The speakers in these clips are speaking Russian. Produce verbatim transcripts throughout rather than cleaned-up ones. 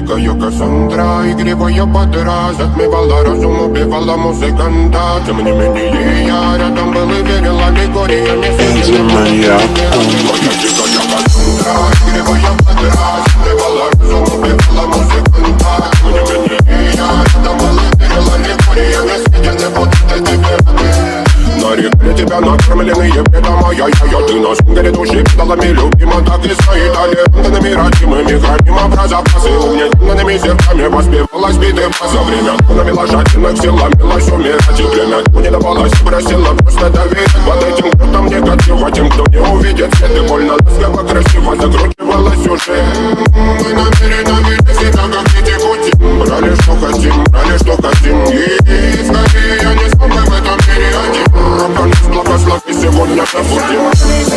дикая Кассандра, игривая подра, затмевала разум, убивала музыканта. Тем не менее я рядом был и верил аллегориями. Моя дикая Кассандра, игривая подра, затмевала разум, убивала музыканта. Тем не менее я рядом был и верил аллегориями. Съедены будут эти нарекли тебя накормленные бредом, ай-яй-яй. Ты на сунгере души педалами любима, так и свои талентами родимыми. Храним образопасы угнетенными сердцами, воспевалась биты за время навела жадных сил, ломилась умирать. И время не давалось, просила просто доверить. Под этим крутом негатива, тем, кто не увидит свет. И больно ласково, красиво закручивалась сюжет. Мы намеренно вели себя, как дети кутим. Брали, что хотим, брали, что хотим. И скорее я не смог бы в этом мире один. Рок-н-ролл, благослови, сегодня забудем.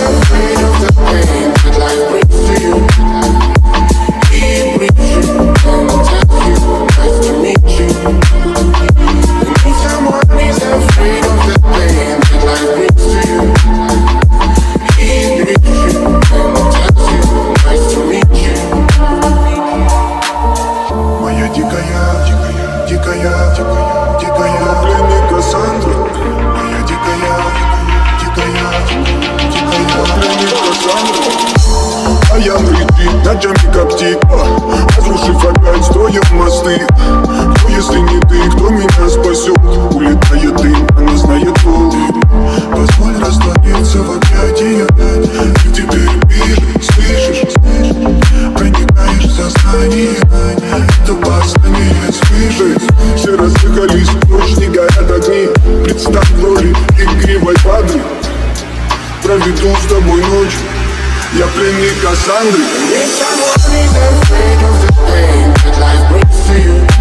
Моя дикая, дикая, дикая, дикая, дикая пленник Кассандры. Моя дикая, дикая, дикая пленник Кассандры. А я мрит, ночами коптит, разрушив опять стоя мосты. Кто, если не ты, кто меня спасет? Улетает дым, она знает пол. Позволь раствориться в объятиях. Ты теперь ближе, слышишь? Проникаешь в сознание. Это восстание свежесть. Все разъехались, ночь не горят огни. Представь в роли игривой падры. Проведу с тобой ночь. Я пленник Кассандры. If someone is afraid of the pain that life brings to you,